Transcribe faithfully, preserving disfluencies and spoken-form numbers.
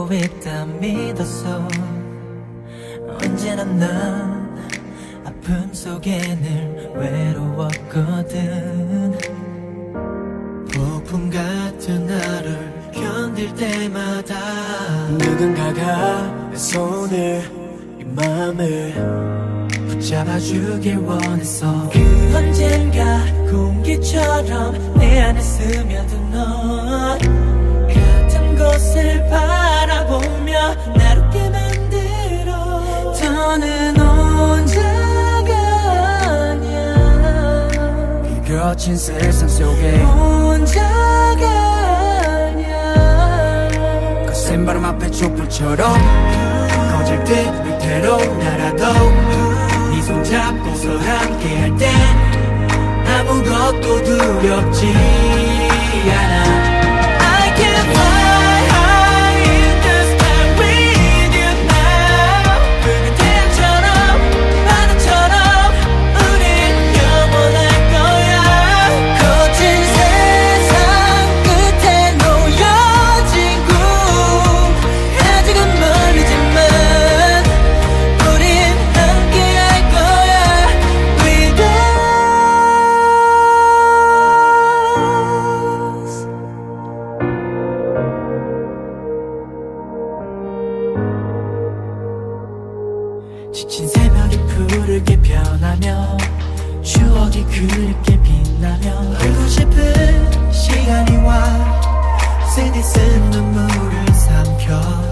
있다 믿었어. 언제나 난 아픔 속에 늘 외로웠거든. 폭풍 같은 나를 견딜 때마다 누군가가 내 손을, 이 맘을 붙잡아주길 원했어. 그 언젠가 공기처럼 내 안에 스며든 너 같은 곳을 바라보며 나를 웃게 만들어. 더는 혼자가 아니야. 이 거친 세상 속에 혼자가 아니야. 거센 바람 앞에 촛불처럼 꺼질 듯 위태로 날아도 네 손잡고서 함께할 땐 아무것도 두렵지 않아. I can fly high in the sky with you now. 붉은 태양처럼 바다처럼 우린 영원할 거야. 거친 세상 끝에 놓여진 꿈 아직은 멀리지만 우린 함께할 거야. With us. 지친 새벽이 푸르게 변하며 추억이 그립게 빛나며 울고 싶은 시간이 와. 쓰디쓴 눈물을 삼켜